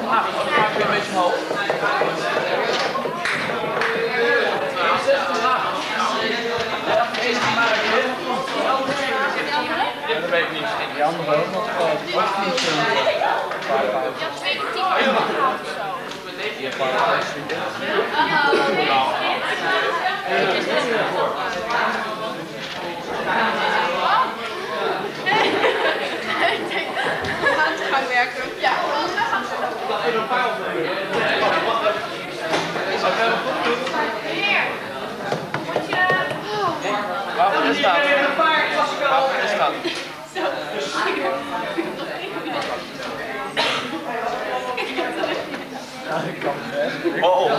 Nou, dan maak je een beetje omhoog. Dat weet ik niet. Die andere ook nog. Ja, 2 10 of zo. Die paar gaan werken. Ja. Even een paar opnemen. waarvoor is dat? Waarvoor is dat? Oh.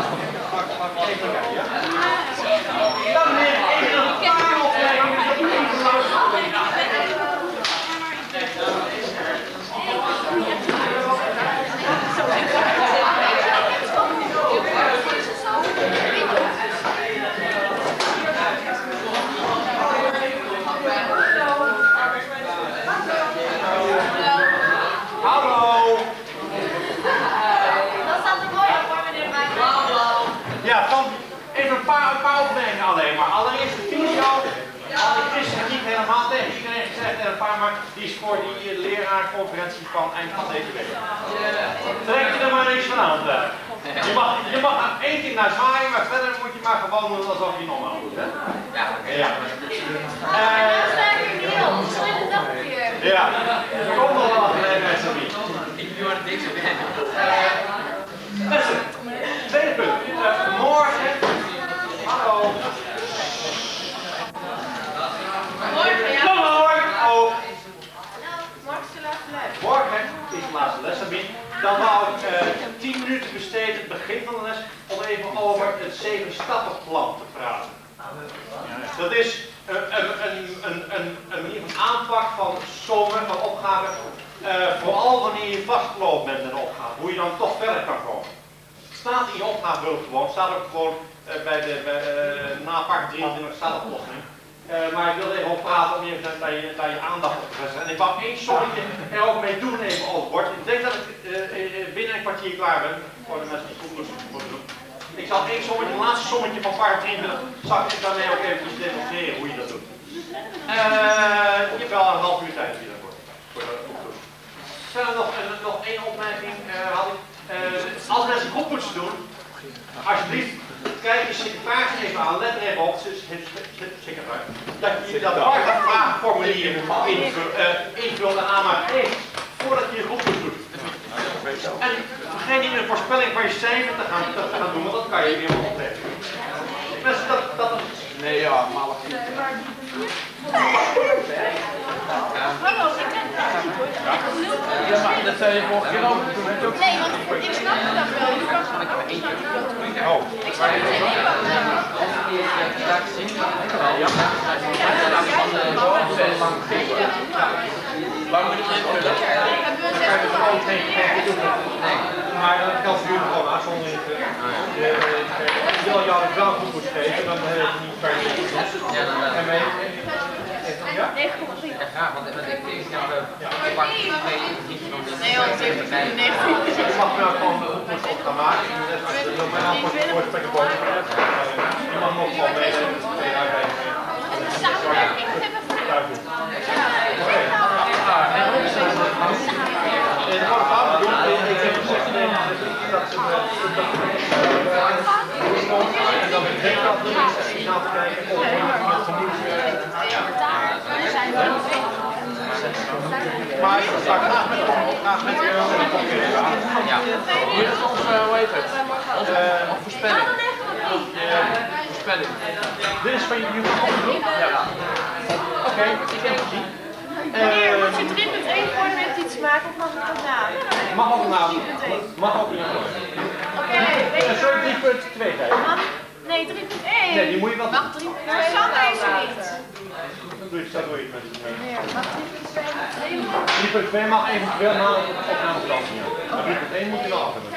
Alleen maar. Allereerst de video. Het is niet helemaal tegen iedereen gezegd en een paar, maar die is voor die leraarconferentie van eind van deze week. Trek je er maar niks van aan. Je mag aan één keer naar zwaaien, maar verder moet je maar gewoon doen alsof je normaal doet. Hè? Ja, oké. Ja. Ja, kom nog wel gelegenheid, Sabine. Ik doe er niks op in. Mensen, tweede punt. Morgen. Hallo. Morgen, ja. Oh. Morgen is de laatste les. Morgen is de laatste les, Sabine. Dan wou ik 10 minuten besteden, het begin van de les, om even over het 7-stappenplan te praten. Dat is een manier van aanpak van sommen, van opgaven, vooral wanneer je vastgelopen bent met een opgave, hoe je dan toch verder kan komen. Het staat in je opgavehulp gewoon, staat ook gewoon na pak 23 staat de oplossing. Maar ik wil even op praten om even naar je aandacht op te zetten. En ik wou één sommetje er ook mee doen even over het bord. Ik denk dat ik binnen een kwartier klaar ben, voor de mensen die goed moeten doen. Ik zal één sommetje, het laatste sommetje van pak 23, zal ik daarmee ook eventjes demonstreren hoe je dat doet. Je hebt wel een half uur tijd hier daarvoor. Verder nog één opmerking had ik. Als mensen goed moeten doen, alsjeblieft, kijk je secretaris even aan, let er even op, secretaris, dat je dat vraagformulier invult en aanmaakt voordat je je goed moet doen. En vergeet niet een voorspelling van je cijfer te gaan doen, want dat kan je weer opleggen. Mensen, dat is... Nee, ja, maar wat niet. Hallo, ik ben het niet hoor. Ja, maar dat zei je vorige keer ook. Nee, want ik snap dat wel. Je kan gewoon ook niet. Oh. Ik snap het niet. Waar moet je het invullen? Maar dat kan duurt gewoon uitzondering. Ik wil jou het wel goed moeten geven, dan heb je niet per se. Ja, dan wel. Ja? 9,3. Ja, want ik denk nou de pak niet van de... Nee, want 19. Ik mag wel gewoon een goed op gaan maken. Dat is mijn naam voor het spekkenboom. Je mag nog gewoon mee. En de samenwerking hebben we maar ik sta graag met Ja. Hier is nog, hoe heet het? Voorspelling. Voorspelling. Dit is van je groep? Ja. Oké, ik heb het gezien. Moet je 3.1 voor met iets maken of mag het ook na? Mag ook na. Mag ook niet. Oké, weet je Sorry, 3.2 tijd. Nee, 3.1. Nee, die moet je wel. Mag 3.2. Maar Sam deze niet. Dat doe je met het mee. Nee, mag 3.2. 3.2 mag eventueel na de opnamekant. Maar 3.1 moet je wel af hebben.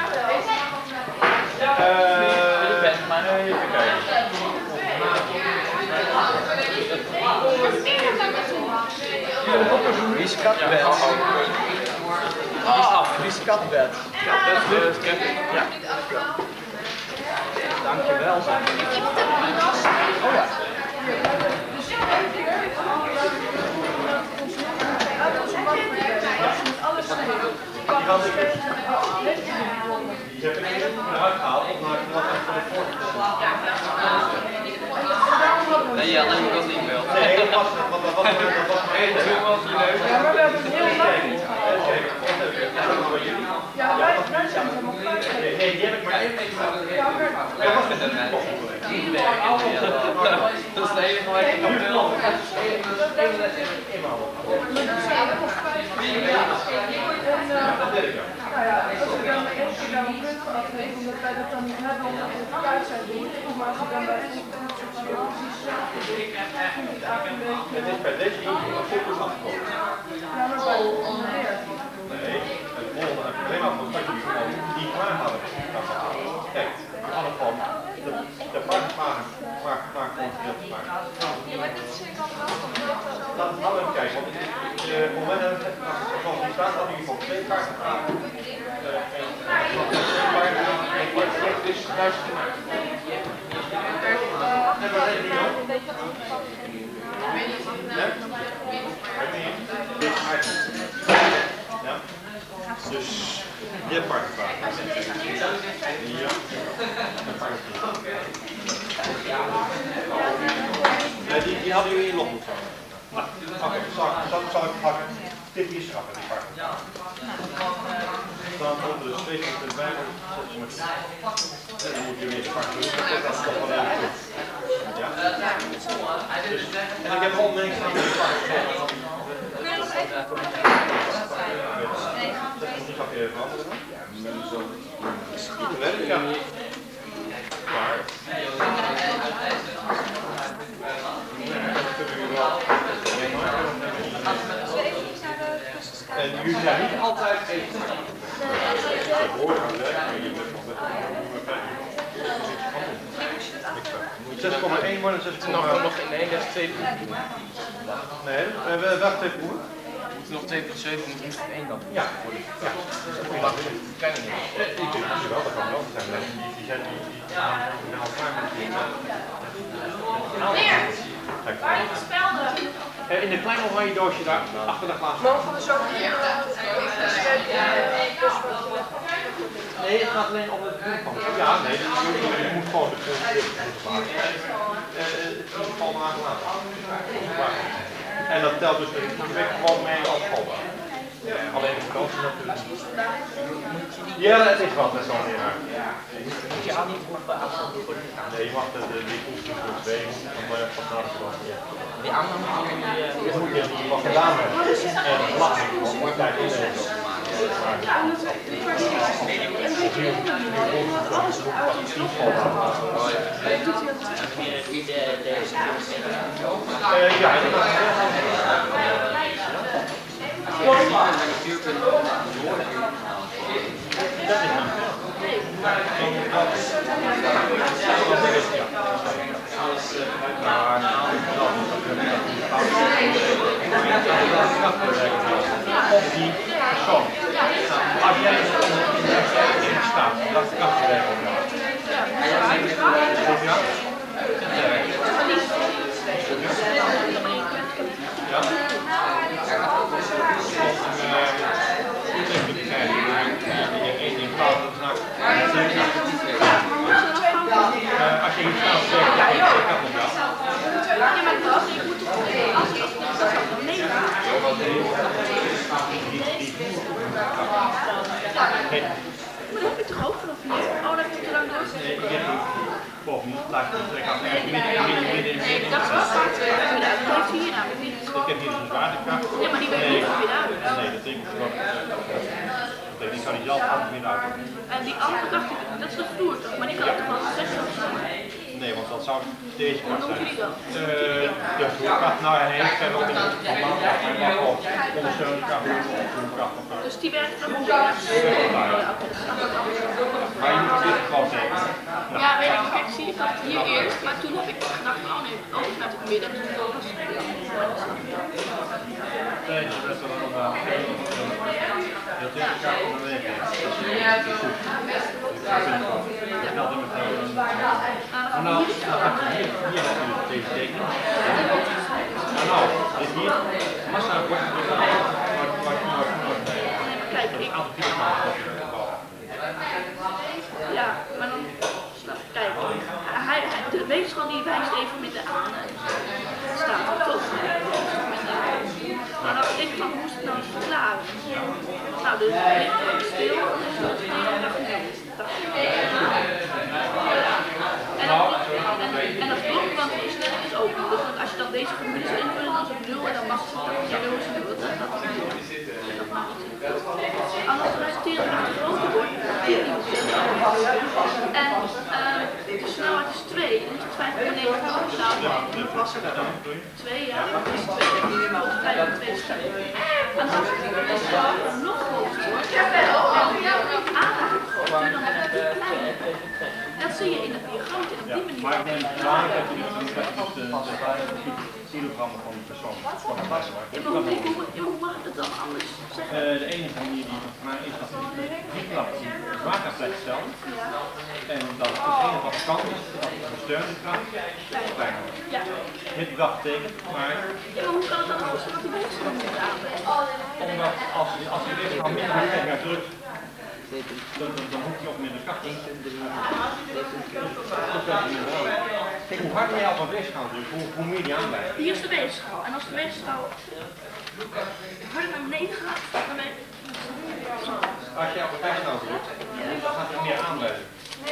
Even kijken. Wie is Katbel? is katbed. Ja. Dankjewel. Oh ja. Die heb ik eruit gehaald om naar van de voorzitter. Nee, ja, dat moet niet wel. Nee, dat was het. Wat was Hey, toen was je leuk. Ja, maar we hebben het heel lang. Ja, wij zijn helemaal klaar. Nee, die heb ik maar één extra. Ja, was het een dat is de enige waar ik nog wil. Nou ja, als we dan één keer dan een punt afgeven, omdat wij dat dan niet hebben, omdat we het uit zijn doen. Maar als we dan bij het precies vind ik eigenlijk een beetje... Het is bij deze focus afgekomen. Ja, maar bij de onderweer. Nee, het volgende alleen maar van die vraag hadden. Kijk, we hadden van de vraag gewoon te maken. Laten we nou even kijken, want op het moment dat zoals die staat, had in ieder geval 2 kaarten vragen. Dus luister maar. Hebben we dat niet ook? Ja? Dus je hebt partijvraag. Ja. Die hadden jullie in log moeten gaan. Oké, zal ik pakken. Dit hier schrappen, die partijvraag. Dan moeten de twee punten erbij worden. Dan moet je weer de partijvraag. Dat is toch wel heel goed. Ja? Dus, en ik heb al mensen aan de partijvraag. Die ga je even veranderen. Ja. Klaar. En jullie zijn niet altijd even. Dat hoort aan werk, maar je bent nog met 6,1 worden 6,1. Nog in één les 2 proeven. Nee, we hebben wel 2 proeven. We moeten nog 2,7, we moesten 1 dan. Ja. Kleine dingen. Ik denk dat je wel, dat kan wel zijn. Die zijn al klaar met die. Meneer, waar je spelden? In de kleine oranje doosje daar achter de glazen. Mogen we zo hier? Nee, het gaat alleen om het doen van. Ja, nee, je moet gewoon de grond maken. Het is in ieder geval nagelaten. En dat telt dus de week gewoon mee als schoolbaan. Alleen de vakantie natuurlijk. Ja, het is wat met zo'n leraar. Moet je aan niet roepen als dat niet wordt gedaan. Nee, je mag die oefening voor 2 van na de vakantie. Die aanname Dat moet je wat gedaan hebben. En dat mag niet gewoon, maar kijk in deze. Of die persoon. Als jij in staat, dat is krachtwerk op. Ja? Eén ding fout, dat is als je hier snel zegt, ja, ik heb hem wel. Ja, maar dat ik moet toch nee. Maar dat heb ik toch ook vanaf hier? Oh, dat heb ik te lang door. Nee, ik heb niet. Laat je het aan Nee, dat is wel fout. Dat heeft hier namelijk niet. Ik heb hier dus een zwaartekracht. Ja, maar die weet niet of je daar doet. Nee, dat denk ik wel. Die kan hij zelf altijd weer uit. En die andere kracht, dat is de vloer toch? Maar die kan ook toch wel 60 zijn? Nee, want dat zou deze kant Hoe zijn. noemen jullie dat? De voerkracht naar heen, verder op in het verband, maar ook ondersteuningskracht, voerkracht of zo. Dus die werkt dan ook rechts. Maar je moet dit gewoon tekenen. Ja, weet ik, kijk, zie ik dat hier eerst, maar toen heb ik gedacht, oh nee, ook naar het midden. Dus dat was Nee, dus dat is wel nog wel. Dat is elkaar van de weg. Ja, dat is goed. Dat is meteen. Nou, dan gaat je hier natuurlijk deze tekenen. Nou, dit hier. Massa wordt kijk, ik. Ja, maar dan kijk, de weegschaal die wijst even met de aan staat er toch. Maar dan denk ik van, hoe moest ik nou eens verklaren? Nou, dus ik stil, dus dat is en dat klopt, want de snelheid is open. Dus als je dan deze formule zou invullen, dan is het 0 en dan mag het dan 0 is 0. Anders resulteren het te groter wordt. En de snelheid is 2, dan is het 5,9 nou, was er dan 2, ja, dat is 2, dat is 5,2 stuk. En als de snelheid nog groter wordt, dan heb je die kleine. Dat zie je in het diagram en op die manier. Maar ik neem het belangrijk dat je de kilogrammen van de persoon van de pas. Hoe mag ik het dan anders zeggen? De enige manier die voor mij is dat die kracht zwaarkracht blijft stellen. En dat hetgene wat kan is, dat de gesteunde kracht kleiner wordt. Ja. Met die dag betekent, maar... Ja, maar hoe kan het dan anders dat die weegschaal niet aanbrengt? Omdat als je weegschaal minder hard naar drukt, dan hoef je ook minder kracht. Hoe harder jij op een weegschaal drukt, hoe meer die aanblijft. Hier is de weegschaal. En als de weegschaal harder naar beneden gaat, dan ben je... Als je op een weegschaal drukt, dan gaat er meer aanblijven.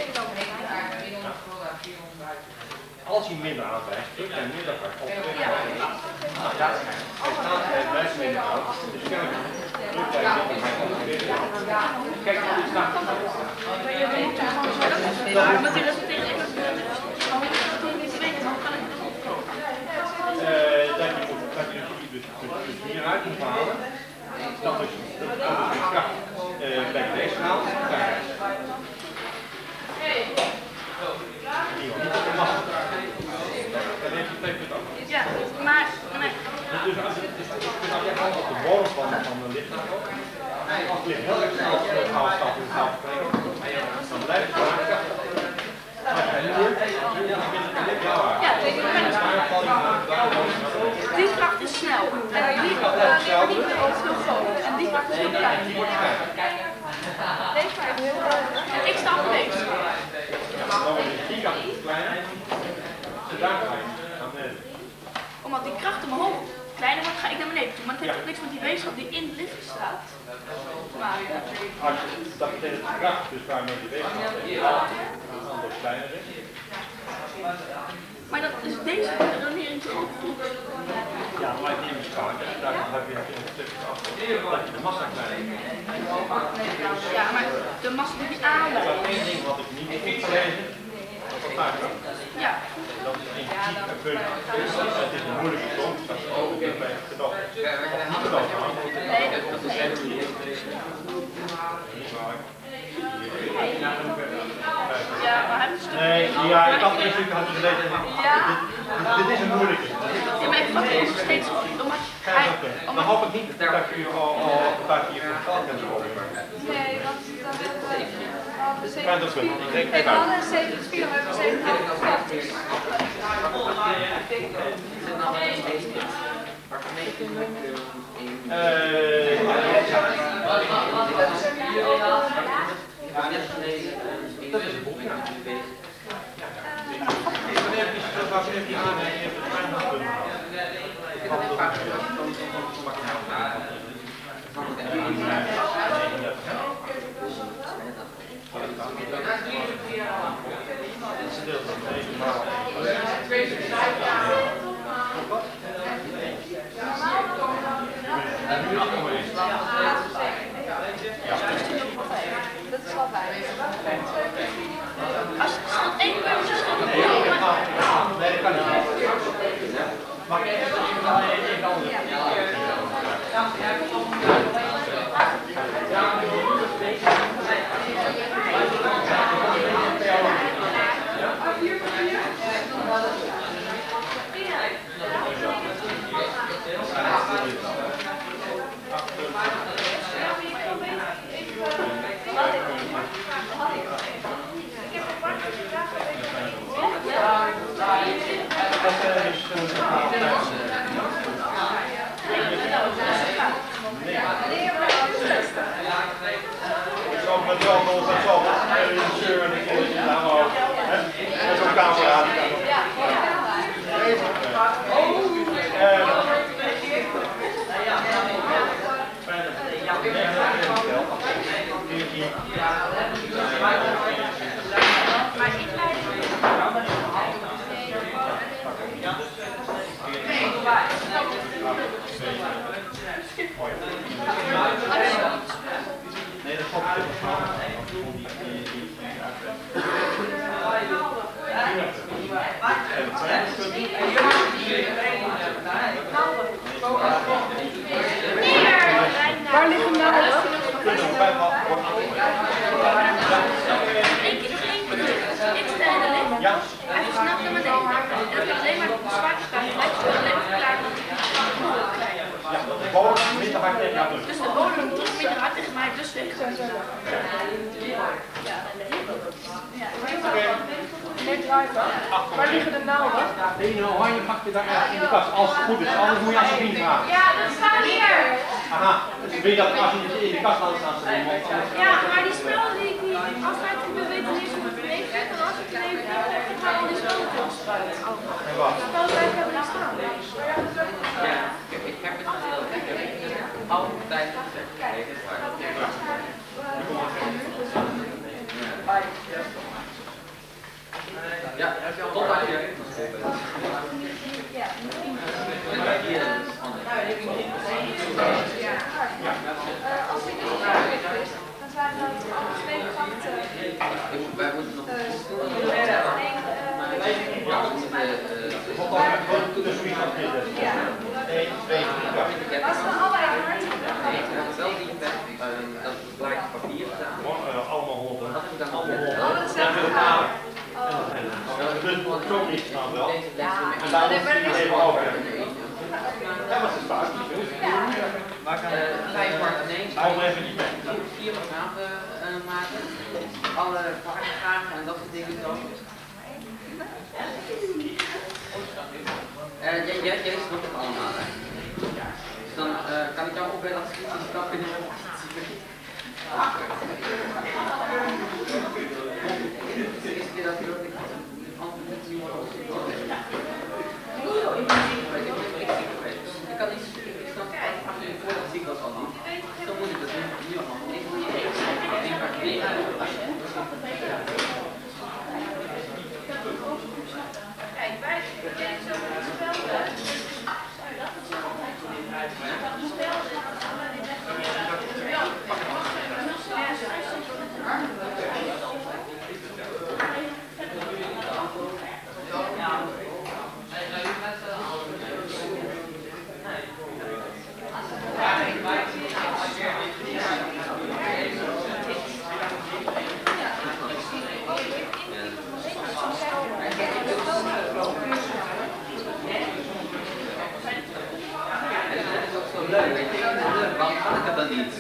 Als hij minder aanwijst, drukt hij minder hard op de weegschaal. Hij staat en blijft minder aan, dus kennelijk drukt hij minder hard op de weegschaal. Kijk, dit staat. Maar die resulteren even dat je niet weet, hoe kan ik dat opkomen? Dat je dus hieruit moet halen, dat is de kracht bij de weegschaal. Dan heeft je 2 punten af. Ja, maar... Dus als je gaat op de bodem van de lichaam ook, als het licht heel erg snel staat in het afspreken, dan blijft het zwaarkracht. Ja, die kracht is snel. En die kracht is heel groot. En die kracht is heel klein. Deze kracht is heel groot. En ik sta op de weegschaal. Die kracht is kleiner. En daar ga je naar beneden. Omdat die kracht omhoog kleiner wordt, ga ik naar beneden toe. Maar het heeft ook niks met die weegschaal die in het licht staat te maken. Dat betekent de kracht, dus waarmee de weegschaal anders kleiner is. Maar dat is deze redenering toch ook goed? Ja, maar ik neem een sprake. Daar heb je in het stukje af dat je de massa kleiner is. Ja, maar de massa die aanlegt. Dat is één ding wat ik niet goed gelezen. Dat is zwaarkracht. Ja. Dat is een punt. Het is een moeilijke som. Dat is ook bij het gedacht. Nee, dat is echt niet. Ja, maar hij heeft een stuk. Nee, ja, ik had een stukje gelezen. Dit is een moeilijke. Ja, maar ik vat het nog steeds goed. Dan hoop ik niet dat je al hier voor geld bent gekomen. Nee, want dan Maar dat punt. Ik denk we hadden een 74, we hebben 57. Dat is een boek. Als je die aan en je hebt het eindpunt Dat is wel fijn. Als het één puntje is, dan Waar liggen nou? Ja. Hij versnelt naar beneden. En dat is alleen maar op de zwarte kant. Alleen maar klaar. De bodem minder hard tegen jou. Dus de bodem moet iets minder hard tegen mij, dus weg. Waar liggen de nauwen? De oranje pak je daar in de kast, als het goed is. Anders moet je aan zijn vriend vragen. Ja, dat staat hier. Aha, dus weet je dat als je in de kast laat staan, Ja, maar die spullen die ik niet, als wij het niet weten niet hoe het leven is, dan als ik het even niet heb, dan gaan al die spullen terug. En wat? Spullen wij hebben niet staan. Ja, ik heb het altijd gezegd. Ja, totdat je Als ik niet heb, dan zijn dat twee kanten. wij moeten nog Ja. 1, 2, 3, Was dan allebei hard? wel die dat blijkt papier staan. allemaal 100. Dat heb ik dan al Oh, dat is echt Dat zo niet dan wel. En maar daar moet je even over. Dat was het fout. Waar kan 5 kwart ineens? Hou maar even niet mee. 4 graven maken. Alle vaartgraven en dat soort dingen zo. Jij snapt het allemaal, hè? Dus dan kan ik jou opbellen als ik iets stap in de eerste keer dat ik ik kan niet, ik snap het voordat ik was al niet. Dan moet ik dat nu allemaal. Ik moet één paar keer. Kijk, wij kennen zo met de spelden. Leuk, weet je, waarom kan ik het dan niet?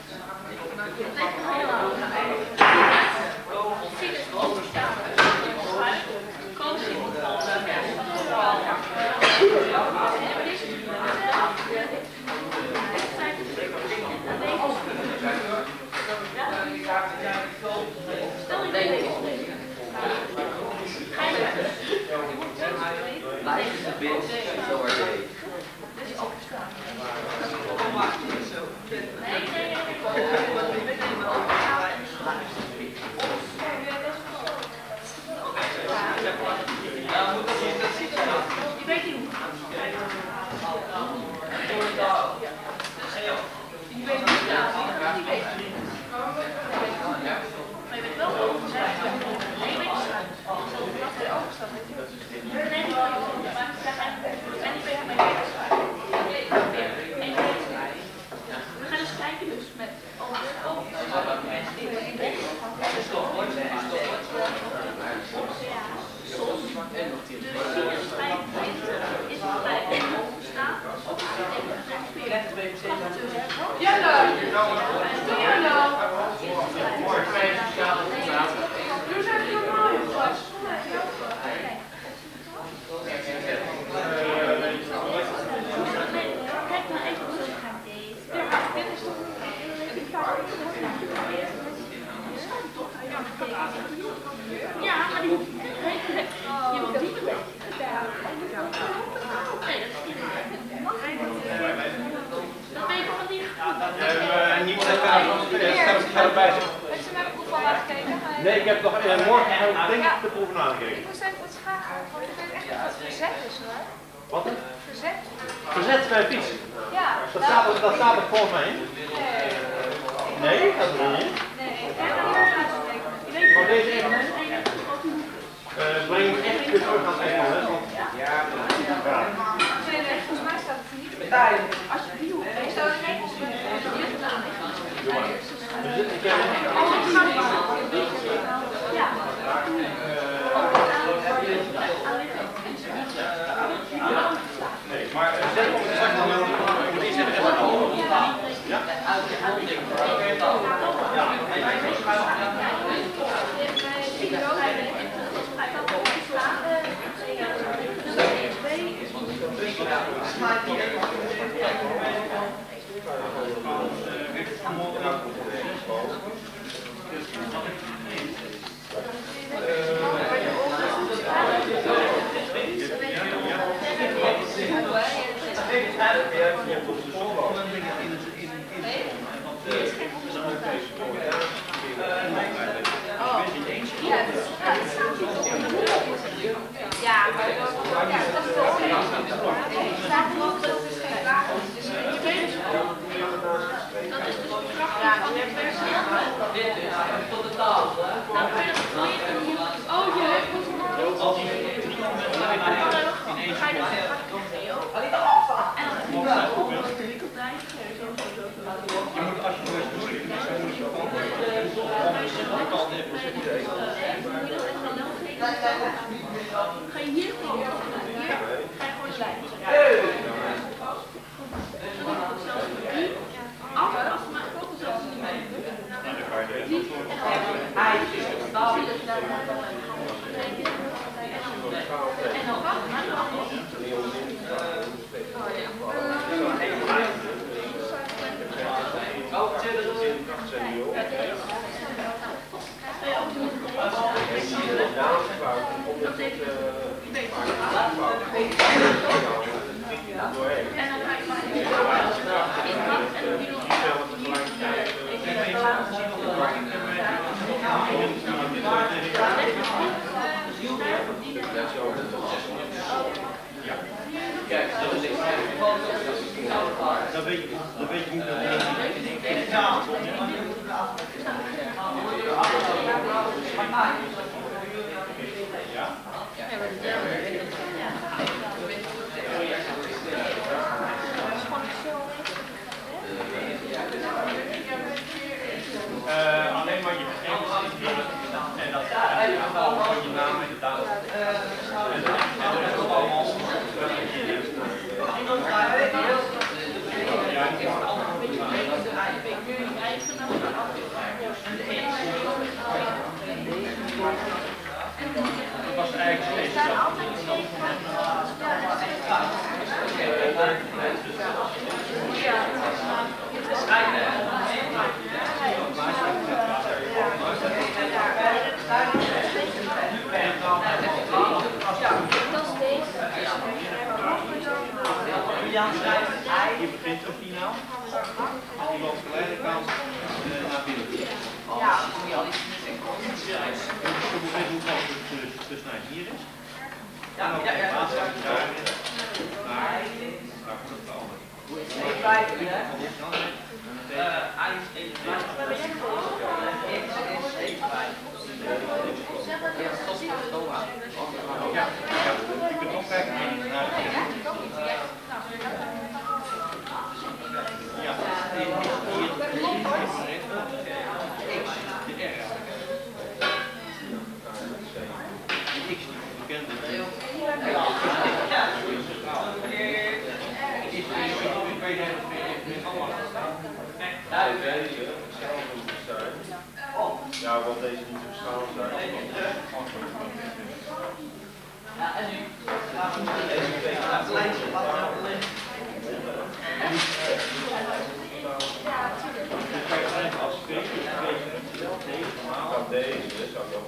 Life is a bitch, so are they. Nee. Ja, maar die moet je want die moet dat weet ik nog niet. Niemand heeft erbij zitten. Heeft u naar de proef al gekeken? Nee, ik heb nog morgen denk ik de proeven nagekeken. Ik moest even wat vragen, want ik weet echt niet wat verzet is hoor. Wat? Verzet? Verzet bij fiets. Ja. Dat staat er volgens mij in. Nee, dat is er niet. Nee, ik heb er niet aan gekeken. Maar deze even. Breng hem echt weer terug aan het Engels. Ja. Nee, volgens mij staat het er niet. Als je die hoeft, Ik zou het Engels ja. Nee, maar zet op de zak dan wel. Die zit er even al. Ja? Ja, maar dat is wel staat er ook dat het geen wagen is. Dus je weet het wel. Dat is dus een vraag van de persoon. Tot de tafel, hè? Dan kun je dat proberen. Oh, je hebt het Als je ga je dus Je moet als je het doet, dan moet je gewoon ga je hier gewoon. Hier ga je gewoon slijten. Als je maar ook zo en dan wacht maar dan weet je hoe alleen maar je gegevens ingeven en dat gewoon je naam en de datum. En de rest allemaal dat was eigenlijk je begint op die naam. Die loopt geleidelijk aan naar binnen. Ja, moet je al iets de snij hier is. Ja, ja, ja. Daar komt het al. Ja, je kunt ook kijken naar ja, de X bekend ja, wat deze niet zo schaal zijn. Ja, en nu? Het lijntje wat er ligt. Als deze normaal, deze zou ik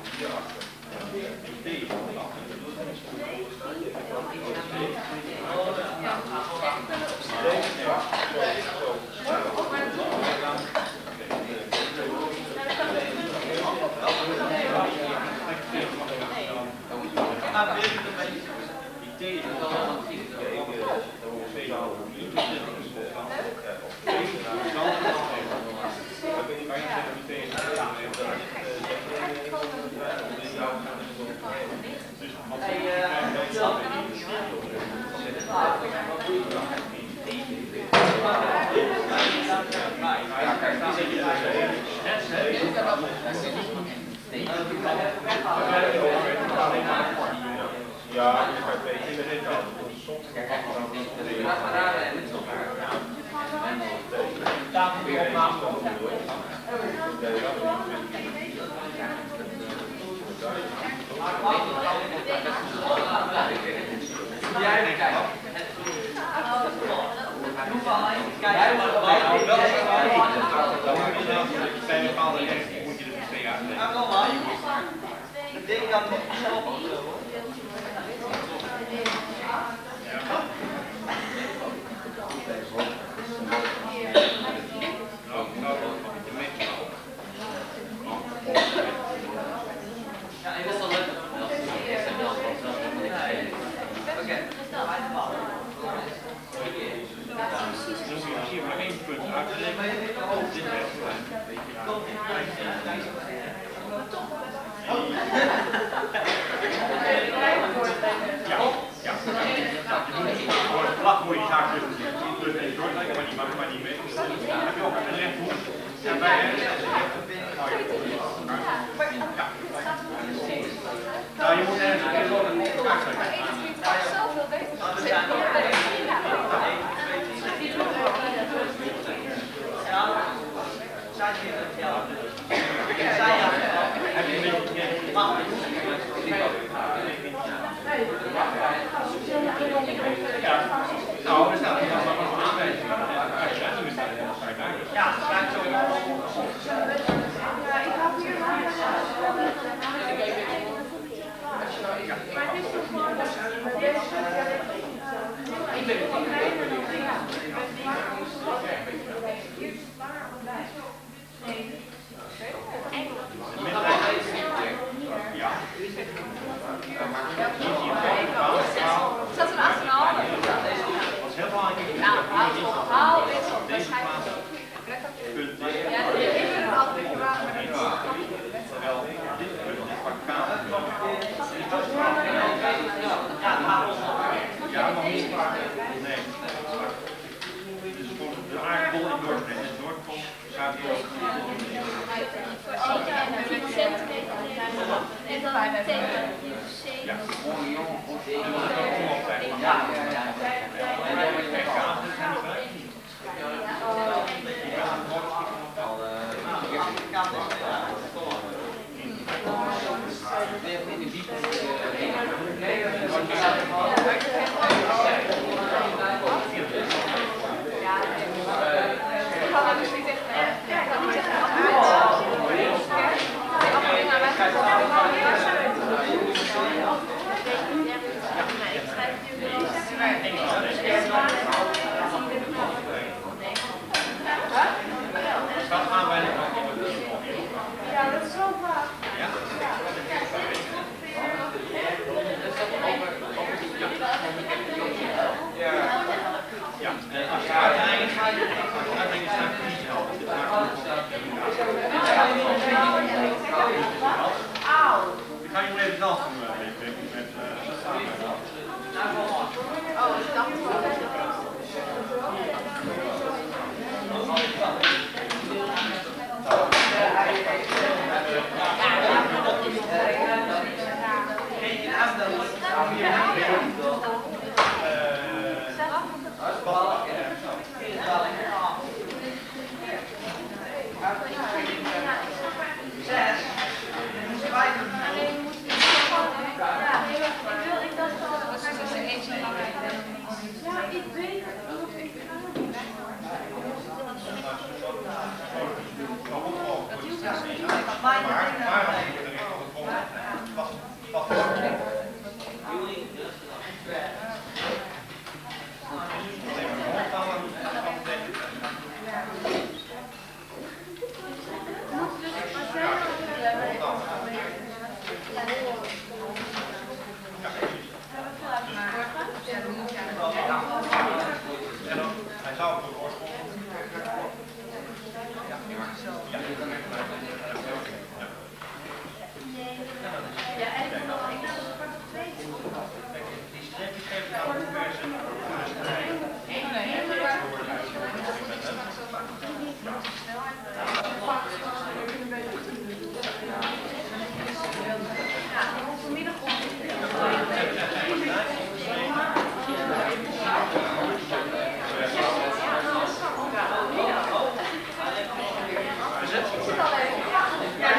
Hij zou het oorspronkelijk. Ja,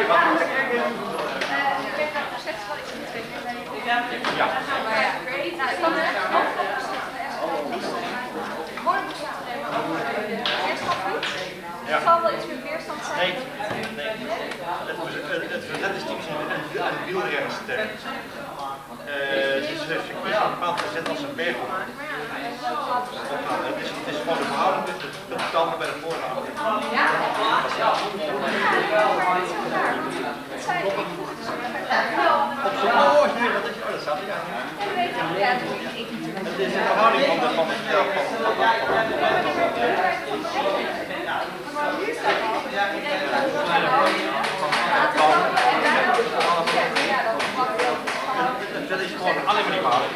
wat? Ik heb dat gezegd wat ik niet weet. Ja. Er zal wel iets meer weerstand zijn. Nee. Het verzet is typisch een wielrennersterm. Ze heeft een bepaald verzet als een berg. Het is gewoon de verhouding tussen de tanden bij de voor- en achter. Ja? Dat zei ik. Op zo'n nee, dat zat ja. Het is een verhouding van de dat is gewoon alleen maar die verhouding.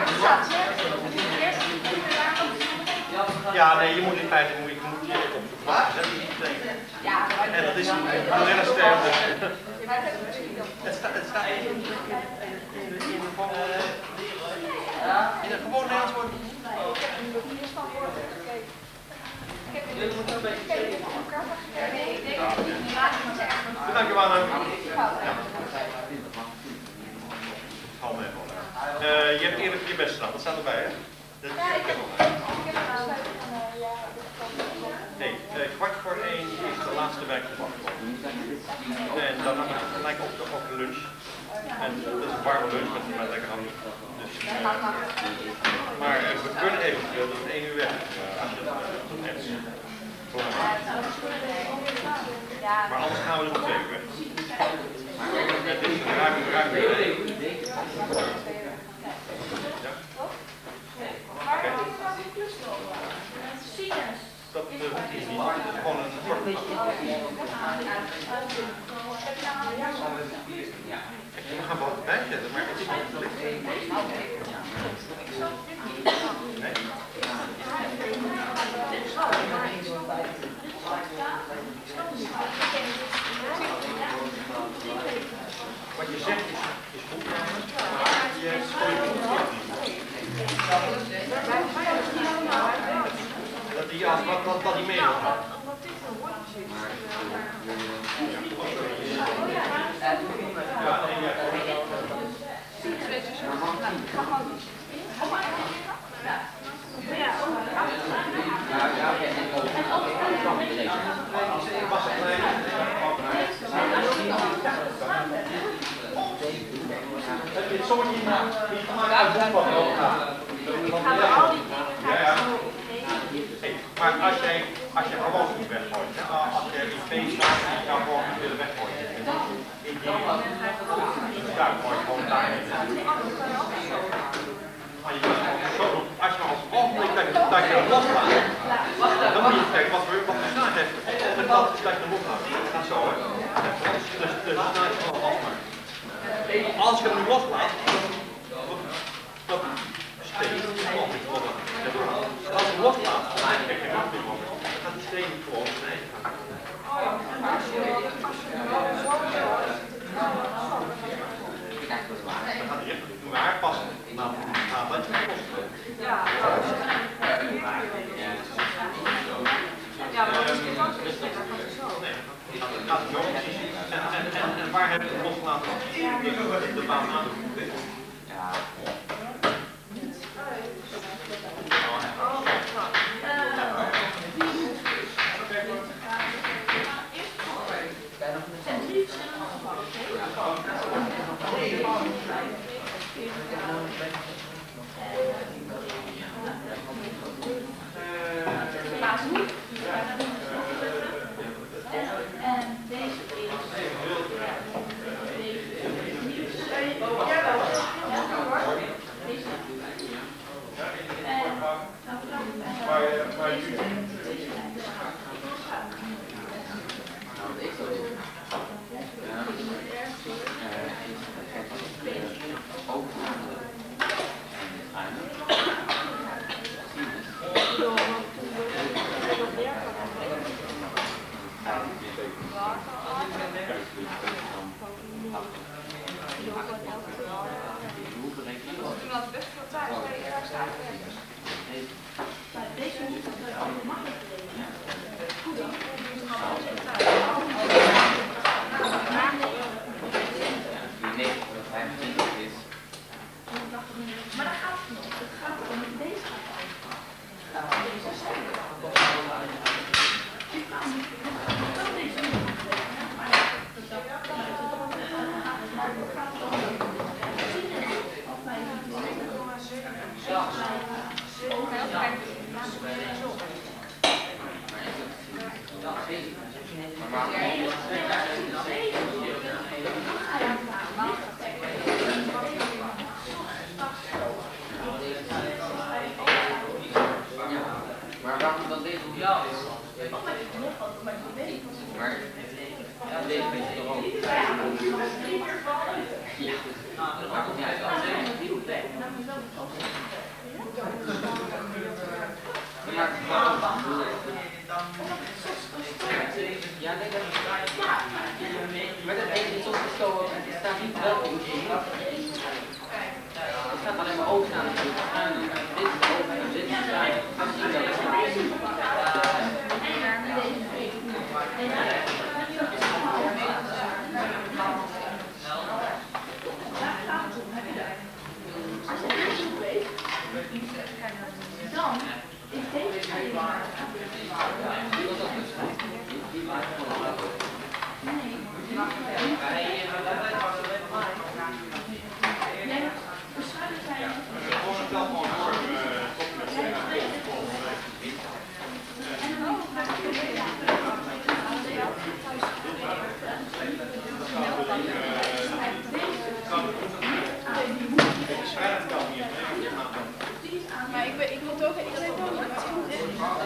Ja, nee, je moet in feite je op de vlak zetten. En dat is een hele sterk. Het staat in een gewoon Nederlands woord. Bedankt, Johanna. Je hebt eerder je best gedaan, dat staat erbij, hè? Nee, 1:15 is de laatste werkdag. En dan gelijk op de lunch. En dat is een warme lunch met lekker handen. Dus, maar we kunnen eventueel tot 1 uur weg. Als je dat echt maar anders gaan we er om 2 uur weg. Het is ruim dat is niet. Het is gewoon een soort. We gaan wel bijzetten, maar het is niet verlicht. Nee. Wat je zegt is goed, maar je spreekt dat die als wat die mee wil gaan. Ja, nee, ja. Heb je het zo niet gemaakt uit de van ja. Maar als je gewoon niet weggooit, als je in feest staat en je kan gewoon niet willen weggooien. In die duik gooi je gewoon daarheen. Maar je kan gewoon zo doen. Als je als ogenblik dat je hem loslaat, dan moet je kijken wat voor snelheid heeft. En dat is dat je hem loslaat. Dat gaat zo, hè. Dus de snelheid van de afmaak. Als je hem nu loslaat, dan steekt het gewoon niet op. Als je hem loslaat, dan krijg je hem niet op. Dan gaat die steek niet gewoon beneden gaan. Dan gaat hij echt doen we aanpassen. Nou, wat je kost. Ja, maar dat is niet anders. En waar heb je het losgelaten? De baan aan de voet. Ja. Maar waarom dan deze? Ja, maar ja, deze beetje toch ook. Ja, dat maakt ook niet uit. Ja, nee, dat is maar dat ene is soms zo, het staat niet wel op. Het staat alleen maar open aan het doen. Dit is open en dit is aan. Dan is deze Maar ik weet ook niet wat het is.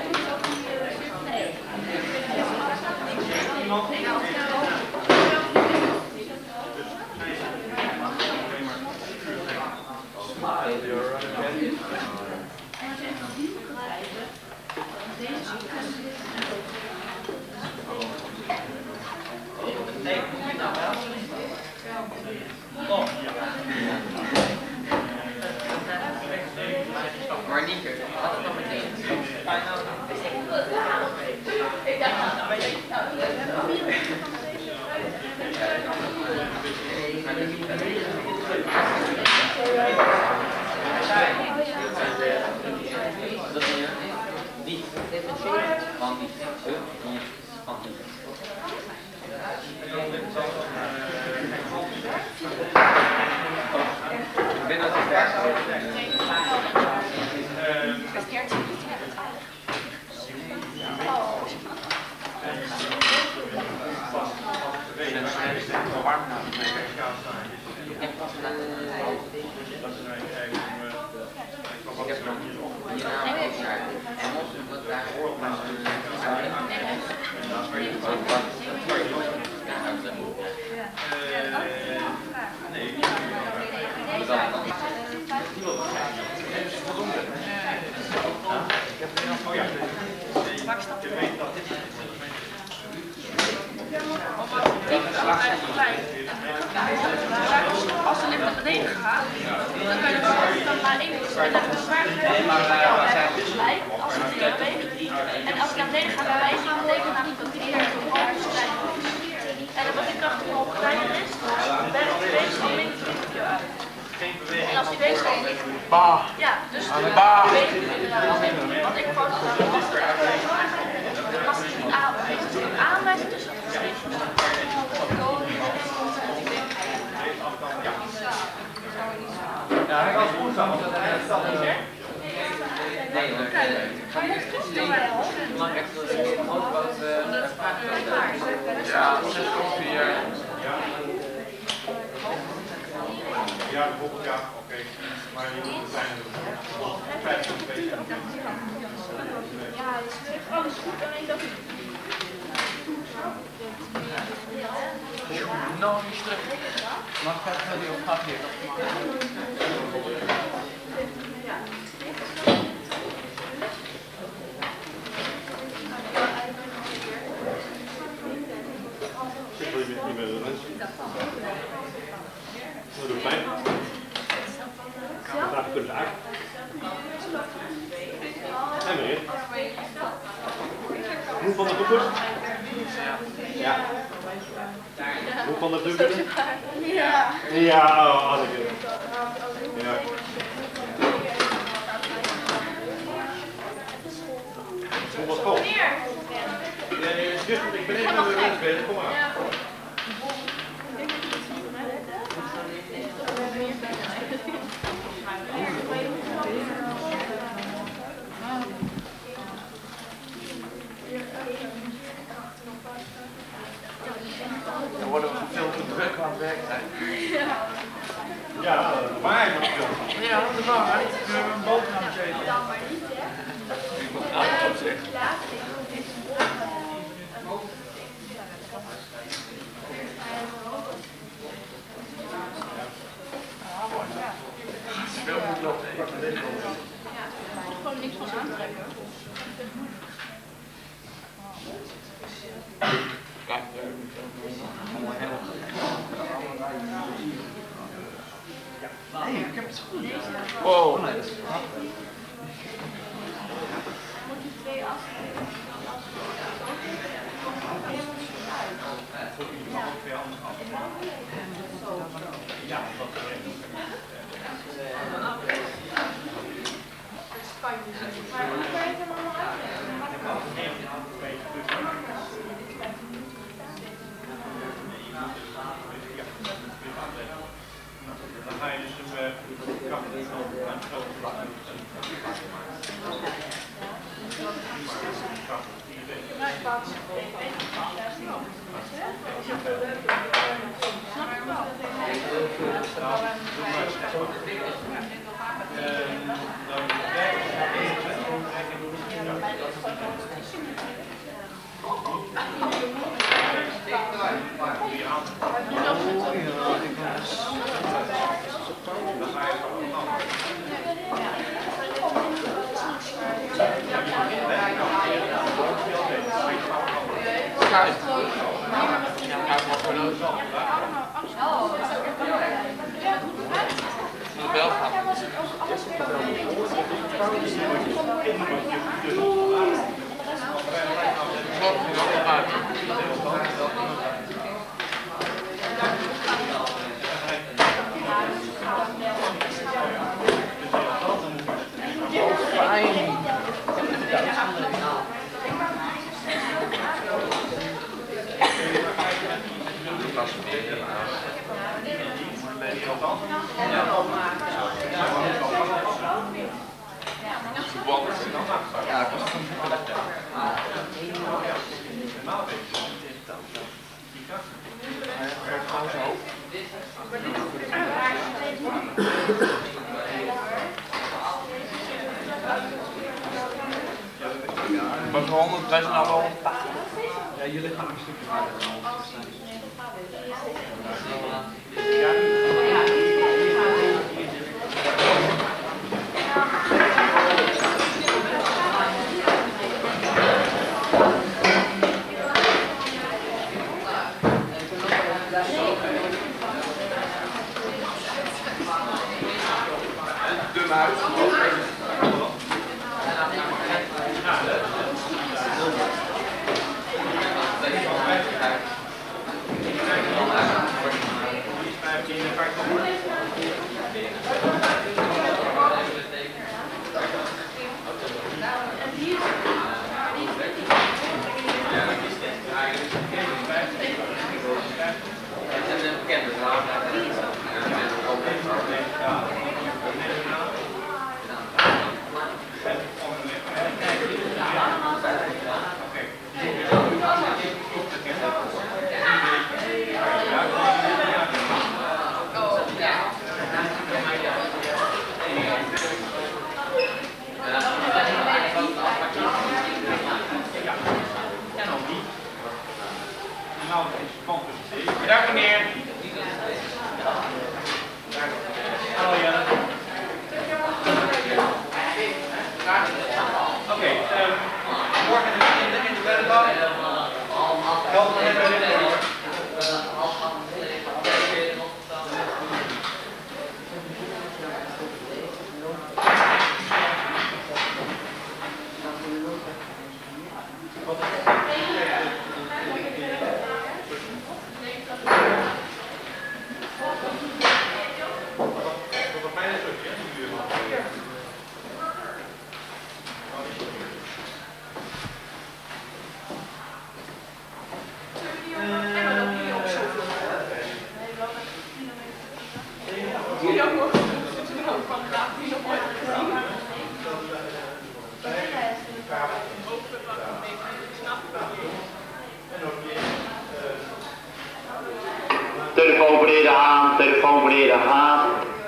Maar niet meer, dat is nog meteen. Ik dacht, Dat is niet. Van niet. Van niet. Ik ben dat het als ze net naar beneden gaat, dan kan je dan maar één keer en dan gelijk als het niet beweegt. En als ik naar beneden ga bij wijze van betekent dat niet dat die weer zo klein is. En wat de kracht omhoog kleiner is, dan werkt de weegschaal minder uit. En als die weegschaal niet... Ja, dus de beweging inderdaad. Want ik vond het wel lastig. Als het niet aanwijst tussen Ja, hij was goed zo. nee, belangrijk is dat je ook wat Ja, 6 koffie. Ja, bijvoorbeeld, ja, oké. Maar je moet het zijn doen. 50 beetje. Ja, alles goed, alleen dat Nog niet terug. Mag ik even die opgave hier? Zit je niet meer de rest? Dat doet pijn. Vandaag kunnen ze uit. En weer. Hoe van de boeken? Ja. Hoe van de boeken? Ja. Ja, oh, had ik het. Ja. Kom wat vol. Meneer. Ik ben even aan de rest bezig, kom maar. het werk zijn. Ja, maar Ja, dat is waar. Kunnen we een boterham eten? Dan maar niet, hè? Op zich. Veel moet lopen. Gewoon niks van aantrekken. Kijk. Nee, ik heb het goed. Wow. Moet je twee afspreken. ja, dat Maar hoe kan je het dan allemaal uitleggen? dan ga je dus een kracht en grote vlakken. Kijk. Ja, kijk wat voor nodig. De bel gaat. Ja, dat is maar voor 100 wij zijn nou wel een paar. Ja, jullie gaan een stukje verder. Bedankt meneer. Hallo Jelle. Oké, morgen in de weddenbouw. Helpen we hebben dit hoor. Telefoon voor de heer De Haan, telefoon voor de heer De Haan.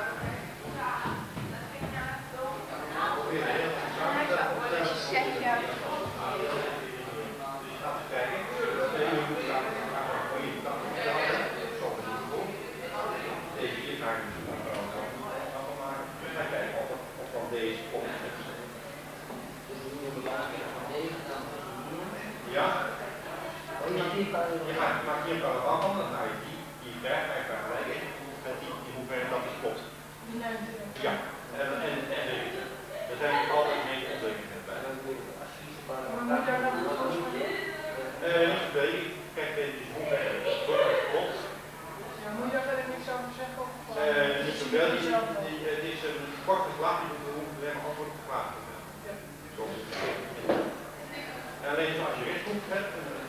Ja? Je maakt hier een paragraf van, dan ga je die krijgt bij vergelijking met die hoeveelheid dat is klopt. Ja, en er zijn altijd geen onzekerheden bij. Maar moet daar dan nog wat voor doen? Niet zoveel. Kijk, die hoeveelheid klopt. Ja, moet je daar verder niks over zeggen? Niet zoveel. Het is een korte vraag die we alleen maar antwoord op de vraag te stellen. Alleen als je rechthoek hebt,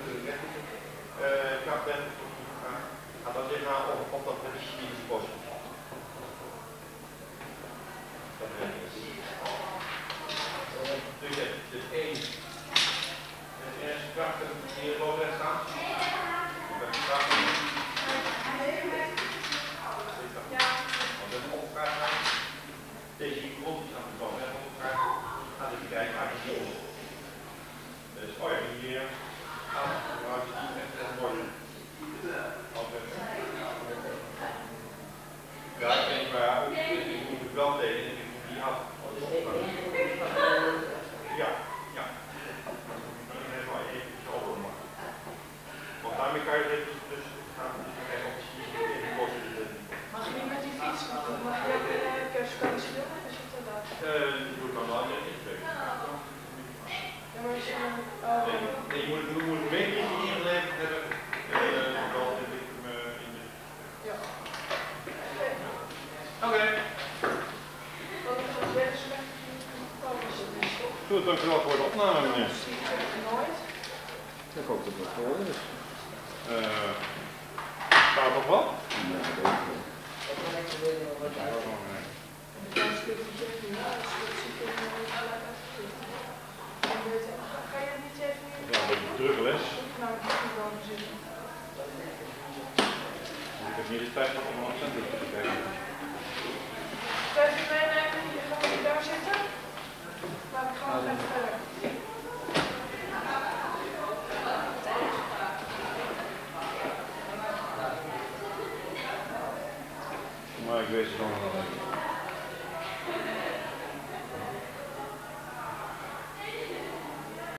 knap bent, gaat dan zeggen of dat precies niet is post. Dat weet ik niet. Dus je hebt dus één eerste krachten hier boven staan. Dat is krachten. Want dat is opgevraagd. Deze hier grond is aan de boven en opgevraagd. Gaat even kijken waar die hier onder. Dus oh ja, hier aan, waar is die echt een mooie. Ja, ik denk maar, ik moet het wel delen en ik moet die af. Ja, ja. Even open maken. Want daarmee kan je dus gaan kijken of je in de kosten. Mag je niet met die fiets? Mag je ook in de kerstvakantie doen? Of is het te laat? Die doe ik dan wel in twee. Ja, maar als je Nee, je moet een beetje ingeleverd hebben. Dan heb ik hem in de... Ja. Oké. Wat is het weer slecht? Goed, dankjewel voor de opname, meneer. Nooit. Ik hoop dat het wel is. Staat nog wat? Ja, dat ook wel. Ga je niet even in? Ja, een beetje drukke les. Nou, ik moet wel zitten. Ik heb niet de tijd om een accent te krijgen. Kan je meenemen? Gaan we daar zitten? Laat ik gewoon even verder. Maar ik weet het nog wel.